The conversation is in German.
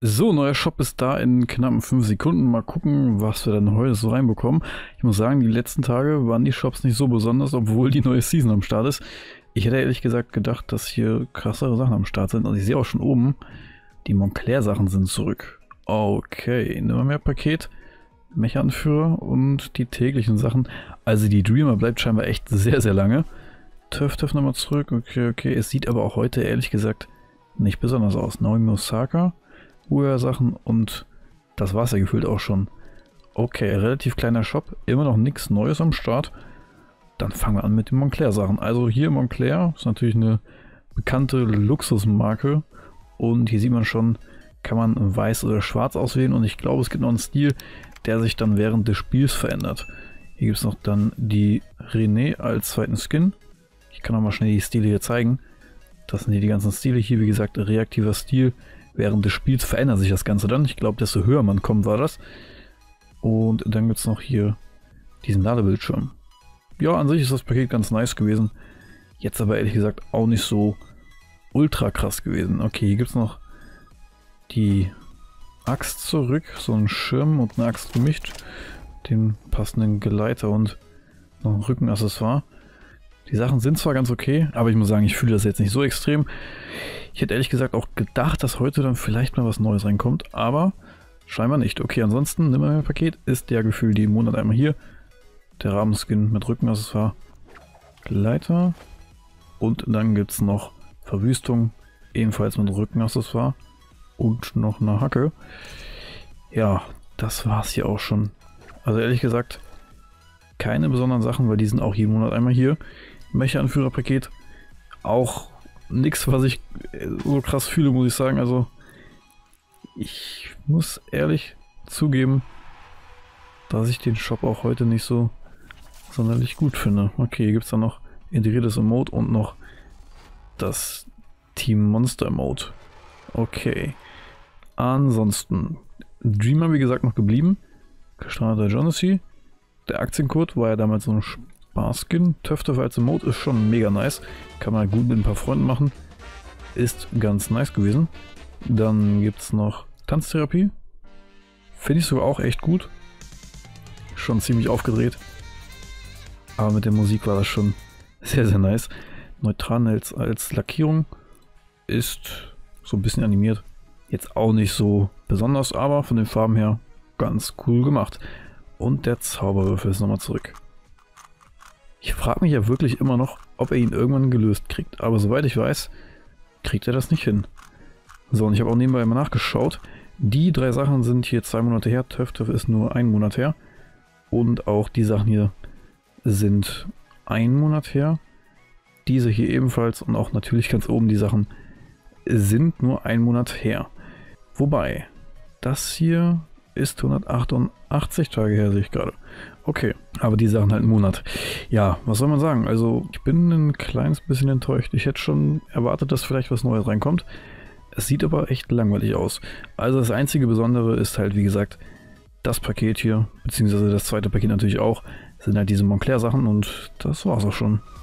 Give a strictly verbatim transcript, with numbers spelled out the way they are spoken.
So, neuer Shop ist da in knappen fünf Sekunden. Mal gucken, was wir dann heute so reinbekommen. Ich muss sagen, die letzten Tage waren die Shops nicht so besonders, obwohl die neue Season am Start ist. Ich hätte ehrlich gesagt gedacht, dass hier krassere Sachen am Start sind. Und ich sehe auch schon oben, die Moncler-Sachen sind zurück. Okay, nehmen wir mehr Paket, Mech-Anführer und die täglichen Sachen. Also die Dreamer bleibt scheinbar echt sehr, sehr lange. Töff, Töff nochmal zurück. Okay, okay. Es sieht aber auch heute ehrlich gesagt nicht besonders aus. Naomi Osaka. Sachen und das war es ja gefühlt auch schon. Okay, relativ kleiner Shop, immer noch nichts Neues am Start. Dann fangen wir an mit den Moncler-Sachen. Also hier Moncler ist natürlich eine bekannte Luxusmarke und hier sieht man schon, kann man weiß oder schwarz auswählen und ich glaube, es gibt noch einen Stil, der sich dann während des Spiels verändert. Hier gibt es noch dann die René als zweiten Skin. Ich kann auch mal schnell die Stile hier zeigen. Das sind hier die ganzen Stile. Hier wie gesagt reaktiver Stil. Während des Spiels verändert sich das Ganze dann. Ich glaube, desto höher man kommt, war das. Und dann gibt es noch hier diesen Ladebildschirm. Ja, an sich ist das Paket ganz nice gewesen. Jetzt aber ehrlich gesagt auch nicht so ultra krass gewesen. Okay, hier gibt es noch die Axt zurück. So ein Schirm und eine Axt gemischt. Den passenden Geleiter und noch ein Rückenaccessoire. Die Sachen sind zwar ganz okay, aber ich muss sagen, ich fühle das jetzt nicht so extrem. Ich hätte ehrlich gesagt auch gedacht, dass heute dann vielleicht mal was Neues reinkommt, aber scheinbar nicht. Okay, ansonsten, nimm mal ein Paket, ist der Gefühl die im Monat einmal hier. Der Rahmenskin mit Rückenaccessoire, Gleiter und dann gibt es noch Verwüstung, ebenfalls mit Rückenaccessoire und noch eine Hacke. Ja, das war's hier auch schon. Also ehrlich gesagt, keine besonderen Sachen, weil die sind auch jeden Monat einmal hier. Mech-Anführer-Paket, auch nichts, was ich so krass fühle, muss ich sagen. Also ich muss ehrlich zugeben, dass ich den Shop auch heute nicht so sonderlich gut finde. Okay, hier gibt es dann noch integriertes Emote und noch das Team Monster Emote. Okay. Ansonsten, Dreamer wie gesagt noch geblieben. Gestrandeter Jonassy. Der Aktiencode war ja damals so ein Spaß-Skin. Töfte als Emote ist schon mega nice. Kann man gut mit ein paar Freunden machen. Ist ganz nice gewesen. Dann gibt es noch Tanztherapie. Finde ich sogar auch echt gut. Schon ziemlich aufgedreht. Aber mit der Musik war das schon sehr, sehr nice. Neutral als, als Lackierung. Ist so ein bisschen animiert. Jetzt auch nicht so besonders, aber von den Farben her ganz cool gemacht. Und der Zauberwürfel ist nochmal zurück. Ich frage mich ja wirklich immer noch, ob er ihn irgendwann gelöst kriegt. Aber soweit ich weiß, kriegt er das nicht hin. So, und ich habe auch nebenbei immer nachgeschaut. Die drei Sachen sind hier zwei Monate her. Töff Töff ist nur ein Monat her. Und auch die Sachen hier sind ein Monat her. Diese hier ebenfalls und auch natürlich ganz oben die Sachen sind nur ein Monat her. Wobei, das hier ist hundertachtundachtzig Tage her, sehe ich gerade. Okay, aber die Sachen halt einen Monat. Ja, was soll man sagen? Also ich bin ein kleines bisschen enttäuscht. Ich hätte schon erwartet, dass vielleicht was Neues reinkommt. Es sieht aber echt langweilig aus. Also das einzige Besondere ist halt, wie gesagt, das Paket hier, beziehungsweise das zweite Paket natürlich auch, sind halt diese Moncler Sachen und das war's auch schon.